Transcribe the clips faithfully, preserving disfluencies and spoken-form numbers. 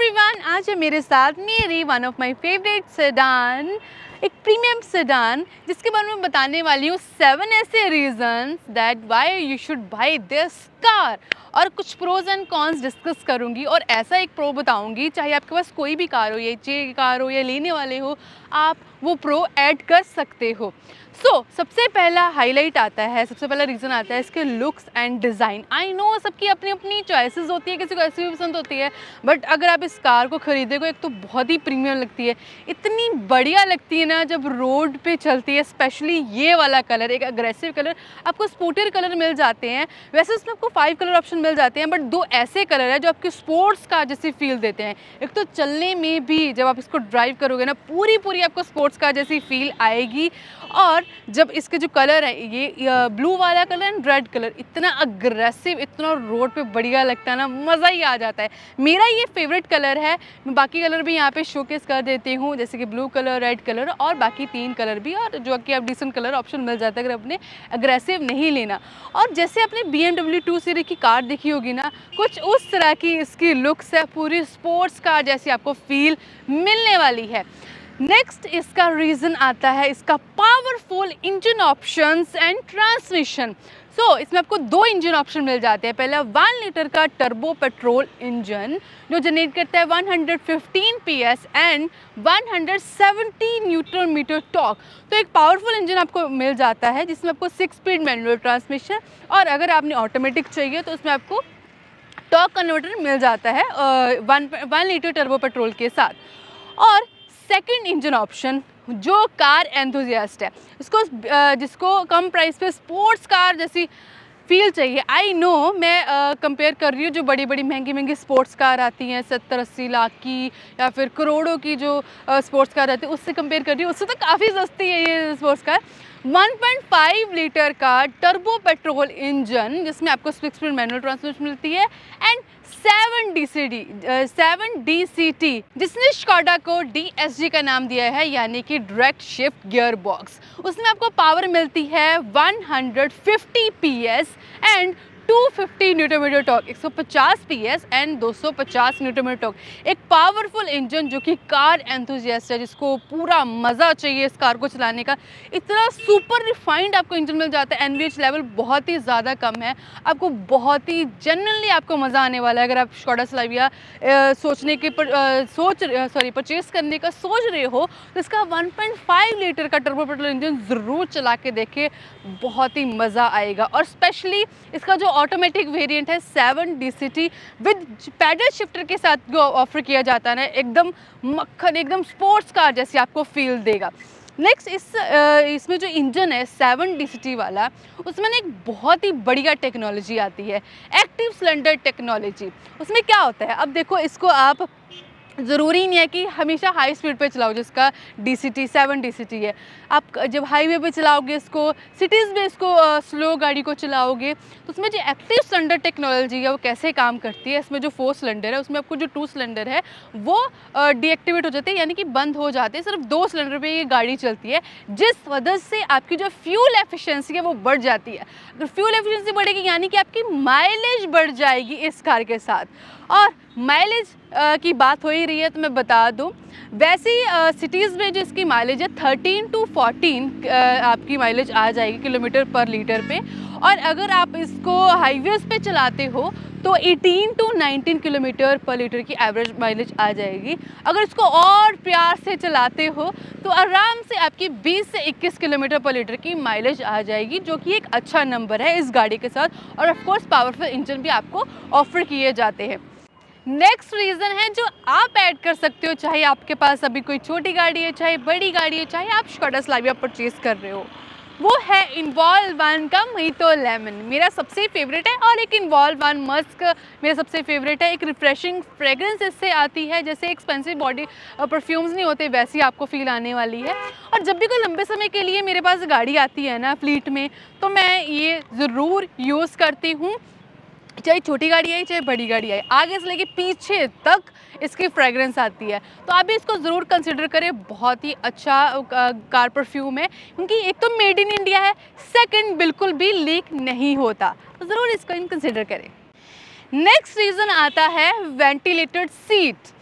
Everyone, आज है मेरे साथ मेरी one of my favourite sedan, एक प्रीमियम सेडान जिसके बारे में बताने वाली हूँ सेवन ऐसे reasons that why you should buy this car, और कुछ प्रोज एंड कॉन्स डिस्कस करूँगी। और ऐसा एक प्रो बताऊँगी, चाहे आपके पास कोई भी कार हो, ये चाहिए कार हो या लेने वाले हो, आप वो प्रो ऐड कर सकते हो। सो so, सबसे पहला हाईलाइट आता है, सबसे पहला रीज़न आता है इसके looks and design. I know सबकी अपनी अपनी चॉइसेस होती है, किसी को ऐसी भी पसंद होती है, बट अगर आप इस कार को खरीदेगा, एक तो बहुत ही प्रीमियम लगती है, इतनी बढ़िया लगती है ना जब रोड पे चलती है। स्पेशली ये वाला कलर, एक अग्रेसिव कलर, आपको स्पोर्टियर कलर मिल जाते हैं। वैसे इसमें आपको फाइव कलर ऑप्शन मिल जाते हैं, बट दो ऐसे कलर है जो आपके स्पोर्ट्स कार जैसी फील देते हैं। एक तो चलने में भी जब आप इसको ड्राइव करोगे ना, पूरी पूरी आपको स्पोर्ट्स कार जैसी फील आएगी। और जब इसके जो कलर है, ये ब्लू वाला कलर एंड रेड कलर, इतना अग्रेसिव, इतना रोड पे बढ़िया लगता है ना, मज़ा ही आ जाता है। मेरा ये फेवरेट कलर है। मैं बाकी कलर भी यहाँ पे शोकेस कर देती हूँ, जैसे कि ब्लू कलर, रेड कलर और बाकी तीन कलर भी, और जो कि आप डिसेंट कलर ऑप्शन मिल जाता है अगर आपने अग्रेसिव नहीं लेना। और जैसे आपने B M W two series की कार देखी होगी ना, कुछ उस तरह की इसकी लुक्स है, पूरी स्पोर्ट्स कार जैसी आपको फील मिलने वाली है। नेक्स्ट इसका रीज़न आता है इसका powerful engine options and transmission. So इसमें आपको दो इंजन ऑप्शन मिल जाते हैं। पहला वन लीटर का टर्बो पेट्रोल इंजन जो जनरेट करता है one hundred fifteen P S and one hundred seventy newton metre torque. तो एक पावरफुल इंजन आपको मिल जाता है जिसमें आपको सिक्स स्पीड मैनुअल ट्रांसमिशन, और अगर आपने ऑटोमेटिक चाहिए तो उसमें आपको टॉर्क कन्वर्टर मिल जाता है one one litre turbo petrol के साथ। और सेकंड इंजन ऑप्शन जो कार एंथुजियास्ट है, इसको जिसको कम प्राइस पे स्पोर्ट्स कार जैसी फील चाहिए। आई नो मैं कंपेयर uh, कर रही हूँ जो बड़ी बड़ी महंगी महंगी स्पोर्ट्स कार आती हैं, सत्तर अस्सी लाख की या फिर करोड़ों की जो स्पोर्ट्स uh, कार आती है, उससे कंपेयर कर रही हूँ। उससे तो काफ़ी सस्ती है ये sports car. One point five litre का टर्बो पेट्रोल इंजन जिसमें आपको सिक्स स्पीड मैनुअल ट्रांसमिशन मिलती है and seven D C D seven D C T जिसने स्कोडा को डी एस जी का नाम दिया है, यानी कि डायरेक्ट शिफ्ट गियर बॉक्स। उसमें आपको पावर मिलती है one hundred fifty P S and two fifty newton metre torque, एक सौ पचास पी एस एंड दो सौ पचास न्यूटन मीटर टॉर्क। एक पावरफुल इंजन जो कि कार एंथुजियास्ट है, जिसको पूरा मज़ा चाहिए इस कार को चलाने का। इतना सुपर रिफाइंड आपको इंजन मिल जाता है, एन वी एच लेवल बहुत ही ज़्यादा कम है, आपको बहुत ही जनरली आपको मज़ा आने वाला है। अगर आप स्कोडा स्लाविया सोचने के पर आ, सोच सॉरी परचेज़ करने का सोच रहे हो तो इसका वन पॉइंट फाइव लीटर का टर्बो पेट्रोल इंजन ज़रूर चला के देखे, बहुत ही मज़ा आएगा। और स्पेशली इसका जो ऑटोमेटिक वेरिएंट है seven D C T with paddle shifter के साथ जो ऑफर किया जाता है ना, एकदम मक्खन, एकदम स्पोर्ट्स कार जैसी आपको फील देगा। नेक्स्ट इस इसमें जो इंजन है सेवन डी सी टी वाला, उसमें ना एक बहुत ही बढ़िया टेक्नोलॉजी आती है, एक्टिव सिलेंडर टेक्नोलॉजी। उसमें क्या होता है, अब देखो इसको आप ज़रूरी नहीं है कि हमेशा हाई स्पीड पे चलाओ, जिसका D C T seven D C T है। आप जब हाईवे पे चलाओगे इसको, सिटीज़ में इसको स्लो गाड़ी को चलाओगे, तो उसमें जो एक्टिव सिलेंडर टेक्नोलॉजी है वो कैसे काम करती है। इसमें जो फोर सिलेंडर है उसमें आपको जो टू सिलेंडर है वो डीएक्टिवेट हो जाते हैं, यानी कि बंद हो जाते हैं। सिर्फ दो सिलेंडर पे ये गाड़ी चलती है, जिस वजह से आपकी जो फ्यूल एफिशिएंसी है वो बढ़ जाती है। अगर फ्यूल एफिशिएंसी बढ़ेगी यानी कि आपकी माइलेज बढ़ जाएगी इस कार के साथ। और माइलेज की बात हो ही रही है तो मैं बता दूं, वैसे ही सिटीज़ में जो इसकी माइलेज है थर्टीन टू फोर्टीन आपकी माइलेज आ जाएगी किलोमीटर पर लीटर पे। और अगर आप इसको हाईवेज़ पे चलाते हो तो एटीन टू नाइनटीन किलोमीटर पर लीटर की एवरेज माइलेज आ जाएगी। अगर इसको और प्यार से चलाते हो तो आराम से आपकी बीस से इक्कीस किलोमीटर पर लीटर की माइलेज आ जाएगी, जो कि एक अच्छा नंबर है इस गाड़ी के साथ। और ऑफ कोर्स पावरफुल इंजन भी आपको ऑफर किए जाते हैं। नेक्स्ट रीज़न है जो आप ऐड कर सकते हो, चाहे आपके पास अभी कोई छोटी गाड़ी है, चाहे बड़ी गाड़ी है, चाहे आप स्कोडा स्लाविया परचेज कर रहे हो, वो है इन्वॉल्व वन का मोहितो लेमन। मेरा सबसे फेवरेट है। और एक इन्वॉल्व वन मस्क मेरा सबसे फेवरेट है। एक रिफ्रेशिंग फ्रेग्रेंस इससे आती है, जैसे एक्सपेंसिव बॉडी परफ्यूम्स नहीं होते वैसी आपको फील आने वाली है। और जब भी कोई लंबे समय के लिए मेरे पास गाड़ी आती है ना फ्लीट में, तो मैं ये ज़रूर यूज़ करती हूँ, चाहे छोटी गाड़ी है चाहे बड़ी गाड़ी है, आगे से लेके पीछे तक इसकी फ्रेग्रेंस आती है। तो आप भी इसको ज़रूर कंसिडर करें, बहुत ही अच्छा कार परफ्यूम है, क्योंकि एक तो मेड इन इंडिया है, सेकंड बिल्कुल भी लीक नहीं होता, तो ज़रूर इसको कंसिडर करें। नेक्स्ट रीज़न आता है वेंटिलेटेड सीट।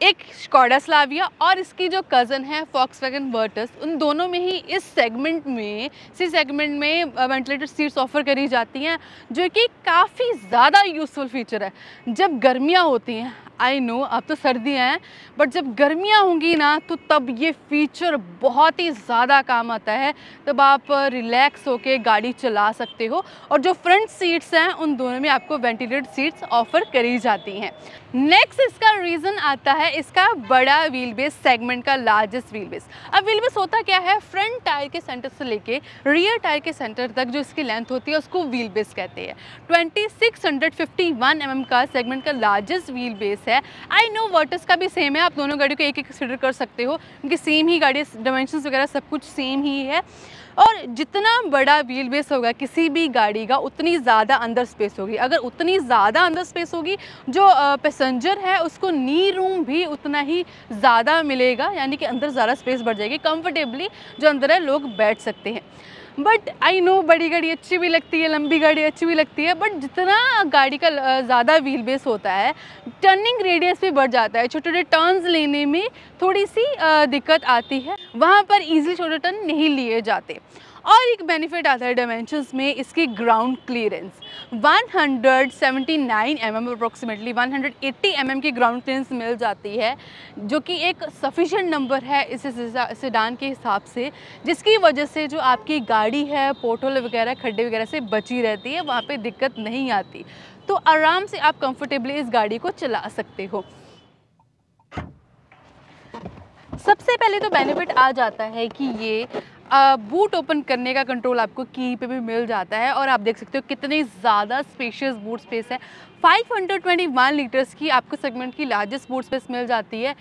एक स्कोडा स्लाविया और इसकी जो कज़न है फॉक्सवैगन वर्टस, उन दोनों में ही इस सेगमेंट में सी सेगमेंट में वेंटिलेटेड सीट्स ऑफ़र करी जाती हैं, जो कि काफ़ी ज़्यादा यूज़फुल फीचर है। जब गर्मियाँ होती हैं, आई नो अब तो सर्दियाँ हैं, बट जब गर्मियाँ होंगी ना तो तब ये फीचर बहुत ही ज़्यादा काम आता है। तब आप रिलैक्स होके गाड़ी चला सकते हो। और जो फ्रंट सीट्स हैं उन दोनों में आपको वेंटिलेटेड सीट्स ऑफ़र करी जाती हैं। नेक्स्ट इसका रीज़न आता है इसका बड़ा व्हील बेस सेगमेंट का लार्जेस्ट व्हील बेस। अब व्हील बेस होता क्या है, फ्रंट टायर के सेंटर से लेके रियर टायर के सेंटर तक जो इसकी लेंथ होती है उसको व्हील बेस कहते हैं। Twenty six fifty one M M का सेगमेंट का लार्जेस्ट व्हील बेस है। आई नो वर्टस का भी सेम है, आप दोनों गाड़ियों को एक एक कंसिडर कर सकते हो क्योंकि सेम ही गाड़ी, डायमेंशंस वगैरह सब कुछ सेम ही है। और जितना बड़ा व्हील बेस होगा किसी भी गाड़ी का, उतनी ज़्यादा अंदर स्पेस होगी। अगर उतनी ज़्यादा अंदर स्पेस होगी, जो पैसेंजर है उसको नी रूम भी उतना ही ज़्यादा मिलेगा, यानी कि अंदर ज़्यादा स्पेस बढ़ जाएगी। कंफर्टेबली जो अंदर है लोग बैठ सकते हैं। बट आई नो बड़ी गाड़ी अच्छी भी लगती है, लंबी गाड़ी अच्छी भी लगती है, बट जितना गाड़ी का ज़्यादा व्हील बेस होता है, टर्निंग रेडियस भी बढ़ जाता है। छोटे छोटे टर्न्स लेने में थोड़ी सी दिक्कत आती है, वहाँ पर ईजिली छोटे टर्न नहीं लिए जाते। और एक बेनिफिट आता है डायमेंशंस में, इसकी ground clearance one seventy nine M M approximately one eighty M M की ग्राउंड क्लियरेंस मिल जाती है, जो कि एक सफिशिएंट नंबर है इस सेडान के हिसाब से, जिसकी वजह से जो आपकी गाड़ी है पोर्टहोल वगैरह, खड्डे वगैरह से बची रहती है, वहाँ पे दिक्कत नहीं आती। तो आराम से आप कंफर्टेबली इस गाड़ी को चला सकते हो। सबसे पहले तो बेनिफिट आ जाता है कि ये बूट ओपन करने का कंट्रोल आपको की पे भी मिल जाता है। और आप देख सकते हो कितनी ज़्यादा स्पेशियस बूट स्पेस है। फाइव ट्वेंटी वन लीटर्स की आपको सेगमेंट की लार्जेस्ट बूट स्पेस मिल जाती है,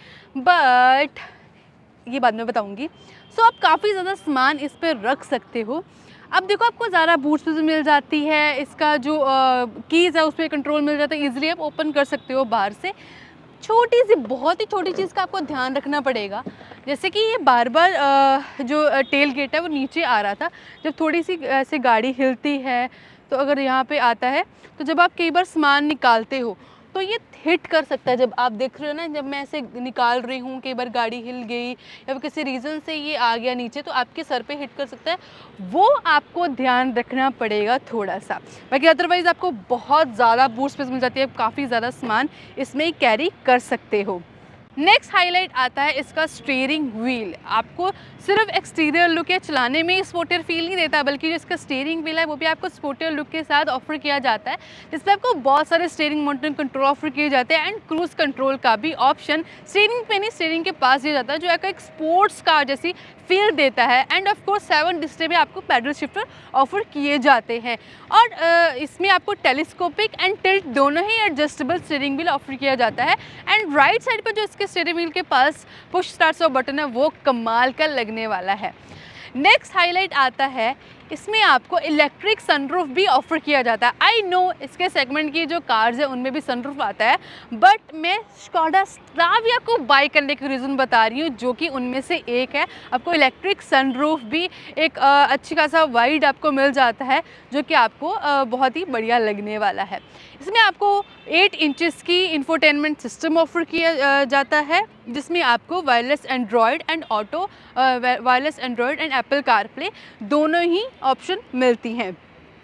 बट ये बाद में बताऊंगी। सो आप काफ़ी ज़्यादा सामान इस पर रख सकते हो। अब देखो आपको ज़्यादा बूट स्पेस मिल जाती है, इसका जो कीज़ है उस पर कंट्रोल मिल जाता है, ईजिली आप ओपन कर सकते हो बाहर से। छोटी सी, बहुत ही छोटी चीज़ का आपको ध्यान रखना पड़ेगा, जैसे कि ये बार बार जो टेल गेट है वो नीचे आ रहा था। जब थोड़ी सी ऐसे गाड़ी हिलती है तो अगर यहाँ पे आता है तो जब आप कई बार सामान निकालते हो तो ये हिट कर सकता है। जब आप देख रहे हो ना, जब मैं ऐसे निकाल रही हूँ, कई बार गाड़ी हिल गई या किसी रीज़न से ये आ गया नीचे, तो आपके सर पे हिट कर सकता है। वो आपको ध्यान रखना पड़ेगा थोड़ा सा। बाकी अदरवाइज़ आपको बहुत ज़्यादा बूट स्पेस मिल जाती है, काफ़ी ज़्यादा सामान इसमें कैरी कर सकते हो। नेक्स्ट हाईलाइट आता है इसका स्टीयरिंग व्हील। आपको सिर्फ एक्सटीरियर लुक या चलाने में ही स्पोर्टियर फील नहीं देता, बल्कि जो इसका स्टीयरिंग व्हील है वो भी आपको स्पोर्टियर लुक के साथ ऑफर किया जाता है, जिसमें आपको बहुत सारे स्टीयरिंग माउंटेन कंट्रोल ऑफर किए जाते हैं एंड क्रूज कंट्रोल का भी ऑप्शन स्टीयरिंग पे नहीं, स्टीयरिंग के पास दिया जाता है, जो आपको एक स्पोर्ट्स कार जैसी फील देता है। And of course seven display में आपको पैडल शिफ्टर ऑफर किए जाते हैं। और इसमें आपको टेलीस्कोपिक एंड टिल्ट दोनों ही एडजस्टेबल स्टीयरिंग व्हील ऑफर किया जाता है। एंड राइट साइड पर जो इसके स्टीयरिंग व्हील के पास पुश स्टार्ट बटन है वो कमाल का लगने वाला है। नेक्स्ट हाईलाइट आता है, इसमें आपको इलेक्ट्रिक सनरूफ भी ऑफर किया जाता है। आई नो इसके सेगमेंट की जो कार्स है उनमें भी सनरूफ आता है, बट मैं स्कोडा स्लाविया को बाय करने की रीज़न बता रही हूँ, जो कि उनमें से एक है। आपको इलेक्ट्रिक सनरूफ भी एक अच्छी खासा वाइड आपको मिल जाता है, जो कि आपको आ, बहुत ही बढ़िया लगने वाला है। इसमें आपको एट इंचेस की इंफोटेनमेंट सिस्टम ऑफर किया जाता है, जिसमें आपको wireless Android and Auto wireless Android and Apple CarPlay दोनों ही ऑप्शन मिलती हैं।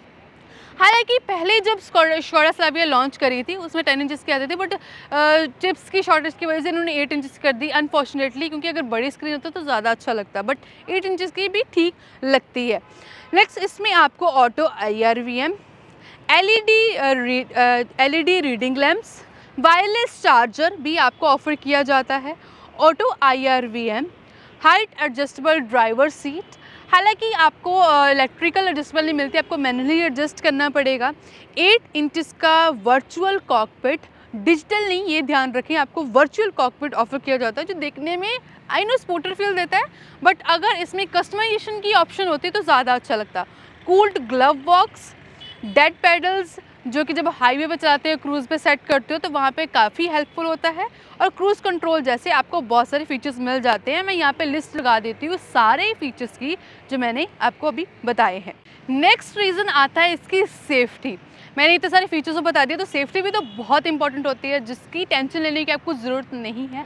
हालांकि पहले जब स्कोडा स्लाविया लॉन्च करी थी उसमें टेन इंचेस की आते थे, बट चिप्स की शॉर्टेज की वजह से इन्होंने एट इंचेस कर दी अनफॉर्चुनेटली, क्योंकि अगर बड़ी स्क्रीन होता तो ज़्यादा अच्छा लगता, बट एट इंचेस की भी ठीक लगती है। नेक्स्ट इसमें आपको auto I R V M, L E D L E D reading lamps, wireless charger भी आपको ऑफर किया जाता है, auto I R V M, height adjustable driver seat. हालांकि आपको इलेक्ट्रिकल एडजस्टेबल नहीं मिलती, आपको मैनुअली एडजस्ट करना पड़ेगा। एट इंचेस का वर्चुअल कॉकपिट, डिजिटल नहीं, ये ध्यान रखें, आपको वर्चुअल कॉकपिट ऑफर किया जाता है, जो देखने में आई नो स्पोर्टर फील देता है, बट अगर इसमें कस्टमाइजेशन की ऑप्शन होती तो ज़्यादा अच्छा लगता। Cooled glove box, dead pedals, जो कि जब हाईवे पे चलाते हो, क्रूज़ पे सेट करते हो तो वहाँ पे काफ़ी हेल्पफुल होता है। और क्रूज़ कंट्रोल जैसे आपको बहुत सारे फीचर्स मिल जाते हैं। मैं यहाँ पे लिस्ट लगा देती हूँ सारे फीचर्स की जो मैंने आपको अभी बताए हैं। नेक्स्ट रीज़न आता है इसकी सेफ्टी। मैंने इतने सारे फीचर्स को बता दिया, तो सेफ्टी भी तो बहुत इंपॉर्टेंट होती है, जिसकी टेंशन लेने की आपको ज़रूरत नहीं है।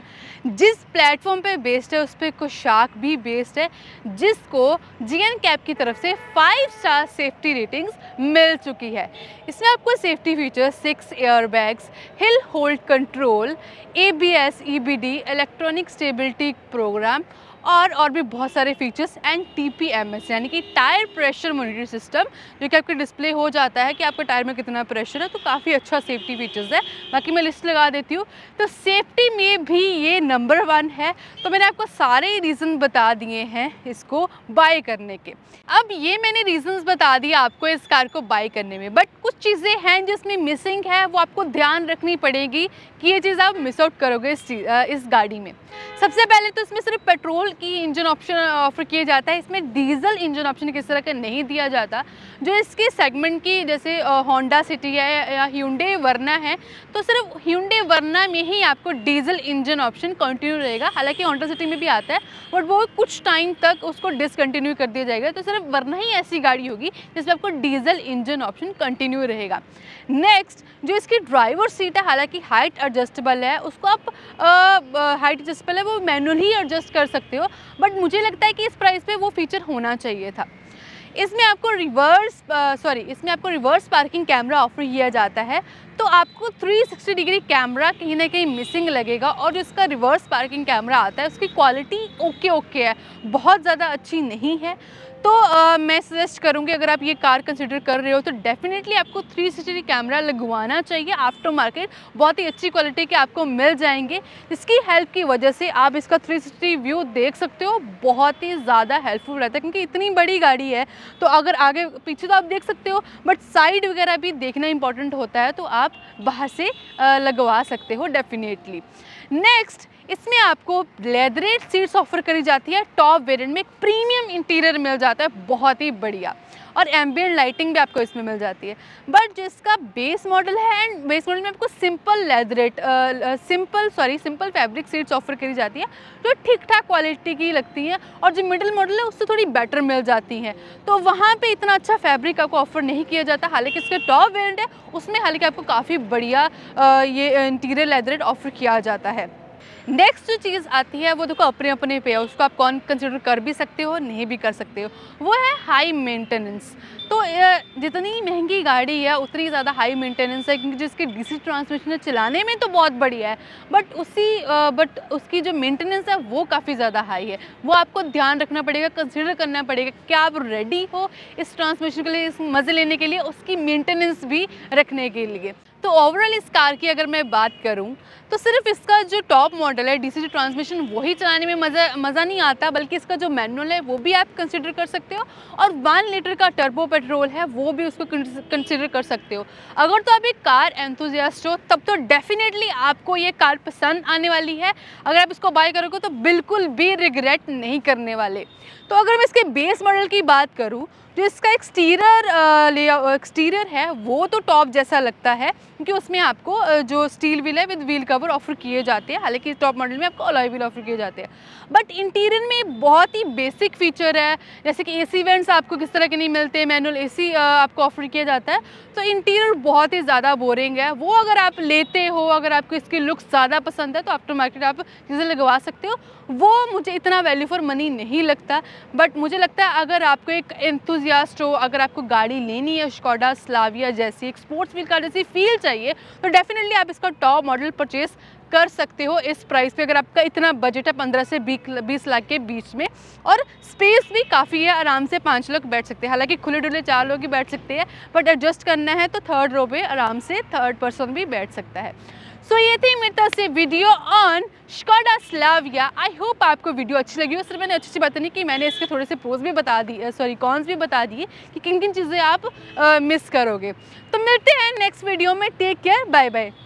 जिस प्लेटफॉर्म पे बेस्ड है उस पर कुशाक भी बेस्ड है, जिसको जी एन कैब की तरफ से फाइव स्टार सेफ्टी रेटिंग्स मिल चुकी है। इसमें आपको safety features six air bags, hill hold control, A B S, E B D, electronic stability program और और भी बहुत सारे features and T P M S यानी कि टायर प्रेशर मॉनिटरिंग सिस्टम, जो कि आपके डिस्प्ले हो जाता है कि आपके टायर में कितना प्रेशर है। तो काफ़ी अच्छा सेफ्टी फीचर्स है। बाकी मैं लिस्ट लगा देती हूँ। तो सेफ्टी में भी ये नंबर वन है। तो मैंने आपको सारे रीज़न बता दिए हैं इसको बाय करने के। अब ये मैंने रीजंस बता दिए आपको इस कार को बाय करने में, बट कुछ चीज़ें हैं जिसमें मिसिंग है, वो आपको ध्यान रखनी पड़ेगी कि ये चीज़ आप मिस आउट करोगे इस इस गाड़ी में। सबसे पहले तो इसमें सिर्फ पेट्रोल की इंजन ऑप्शन ऑफर किया जाता है, इसमें डीजल इंजन ऑप्शन किस तरह का नहीं दिया जाता। जो इसकी सेगमेंट की जैसे होंडा सिटी है या ह्यूंडई वर्ना है, तो सिर्फ ह्यूंडई वर्ना में ही आपको डीजल इंजन ऑप्शन कंटिन्यू रहेगा। हालांकि होंडा सिटी में भी आता है, बट वो कुछ टाइम तक उसको डिसकंटिन्यू कर दिया जाएगा। तो सिर्फ वर्ना ही ऐसी गाड़ी होगी जिसमें आपको डीजल इंजन ऑप्शन कंटिन्यू रहेगा। नेक्स्ट, जो इसकी ड्राइवर सीट है, हालांकि हाइट एडजस्टेबल है, उसको आप हाइट एडजस्टेबल है वो मैनुअली एडजस्ट कर सकते हो, बट मुझे लगता है कि इस प्राइस पे वो फीचर होना चाहिए था। इसमें आपको रिवर्स सॉरी इसमें आपको रिवर्स पार्किंग कैमरा ऑफर किया जाता है। तो आपको थ्री सिक्सटी डिग्री कैमरा कहीं ना कहीं मिसिंग लगेगा, और जो इसका रिवर्स पार्किंग कैमरा आता है उसकी क्वालिटी ओके ओके है, बहुत ज़्यादा अच्छी नहीं है। तो आ, मैं सजेस्ट करूँगी अगर आप ये कार कंसिडर कर रहे हो तो डेफिनेटली आपको थ्री सिक्सटी डिग्री कैमरा लगवाना चाहिए। आफ्टर मार्केट बहुत ही अच्छी क्वालिटी के आपको मिल जाएंगे, जिसकी हेल्प की वजह से आप इसका थ्री सिक्सटी व्यू देख सकते हो। बहुत ही ज़्यादा हेल्पफुल रहता है, क्योंकि इतनी बड़ी गाड़ी है तो अगर आगे पीछे तो आप देख सकते हो, बट साइड वगैरह भी देखना इंपॉर्टेंट होता है, तो आप बाहर से लगवा सकते हो डेफिनेटली। नेक्स्ट, इसमें आपको लेदरेट सीट्स ऑफर करी जाती है। टॉप वेरिएंट में एक प्रीमियम इंटीरियर मिल जाता है, बहुत ही बढ़िया, और एम्बिएंट लाइटिंग भी आपको इसमें मिल जाती है। बट जिसका बेस मॉडल है, एंड बेस मॉडल में आपको simple leatherette simple sorry simple fabric seats offer करी जाती है, जो ठीक ठाक क्वालिटी की लगती हैं, और जो मिडिल मॉडल है उससे थोड़ी बेटर मिल जाती हैं। तो वहाँ पे इतना अच्छा फैब्रिक आपको ऑफर नहीं किया जाता। हालांकि इसके टॉप वेरिएंट है उसमें हालांकि आपको काफ़ी बढ़िया ये इंटीरियर लेदरेट ऑफर किया जाता है। नेक्स्ट जो चीज़ आती है वो देखो अपने अपने पे है, उसको आप कौन कंसिडर कर भी सकते हो, नहीं भी कर सकते हो, वो है हाई मेंटेनेंस। तो जितनी महंगी गाड़ी है उतनी ज़्यादा हाई मेंटेनेंस है, क्योंकि जिसकी डीसी ट्रांसमिशन है चलाने में तो बहुत बढ़िया है, बट उसी बट उसकी जो मेंटेनेंस है वो काफ़ी ज़्यादा हाई है। वो आपको ध्यान रखना पड़ेगा, कंसिडर करना पड़ेगा क्या आप रेडी हो इस ट्रांसमिशन के लिए, इस मज़े लेने के लिए, उसकी मेंटेनेंस भी रखने के लिए। तो ओवरऑल इस कार की अगर मैं बात करूं तो सिर्फ इसका जो टॉप मॉडल है डीसी ट्रांसमिशन वही चलाने में मज़ा मज़ा नहीं आता, बल्कि इसका जो मैनुअल है वो भी आप कंसिडर कर सकते हो, और वन लीटर का टर्बो पेट्रोल है वो भी उसको कंसिडर कर सकते हो। अगर तो आप एक कार एंथुसियास्ट हो तब तो डेफिनेटली आपको ये कार पसंद आने वाली है। अगर आप इसको बाय करोगे तो बिल्कुल भी रिग्रेट नहीं करने वाले। तो अगर मैं इसके बेस मॉडल की बात करूँ, जो इसका एक्सटीरियर एक्सटीरियर है वो तो टॉप जैसा लगता है, क्योंकि उसमें आपको जो स्टील व्हील है विद व्हील कवर ऑफर किए जाते हैं। हालांकि टॉप मॉडल में आपको अलॉय व्हील ऑफर किए जाते हैं, बट इंटीरियर में बहुत ही बेसिक फीचर है, जैसे कि एसी वेंट्स आपको किस तरह के नहीं मिलते, मैनुअल एसी आपको ऑफर किया जाता है। तो इंटीरियर बहुत ही ज़्यादा बोरिंग है। वो अगर आप लेते हो, अगर आपको इसकी लुक्स ज़्यादा पसंद है तो आफ्टर मार्केट आप चीज़ें लगवा सकते हो। वो मुझे इतना वैल्यू फॉर मनी नहीं लगता, बट मुझे लगता है अगर आपको एक एंथुसियास्ट हो, अगर आपको गाड़ी लेनी है स्कोडा स्लाविया जैसी एक स्पोर्ट्स व्हील कार जैसी फील चाहिए, तो डेफिनेटली आप इसका टॉप मॉडल परचेस कर सकते हो इस प्राइस पे, अगर आपका इतना बजट है पंद्रह से बीस लाख के बीच में। और स्पेस भी काफ़ी है, आराम से पाँच लोग बैठ सकते हैं। हालांकि खुले डुले चार लोग ही बैठ सकते हैं, बट एडजस्ट करना है तो थर्ड रो पे आराम से थर्ड पर्सन भी बैठ सकता है। सो so, ये थी मेरी तरफ से video on Skoda Slavia. I hope आपको वीडियो अच्छी लगी हो। सिर्फ मैंने अच्छी अच्छी बातें नहीं कि मैंने इसके थोड़े से प्रोज भी बता दिए, सॉरी कॉन्स भी बता दिए कि किन किन चीज़ें आप मिस करोगे। तो मिलते हैं नेक्स्ट वीडियो में। Take care, bye bye.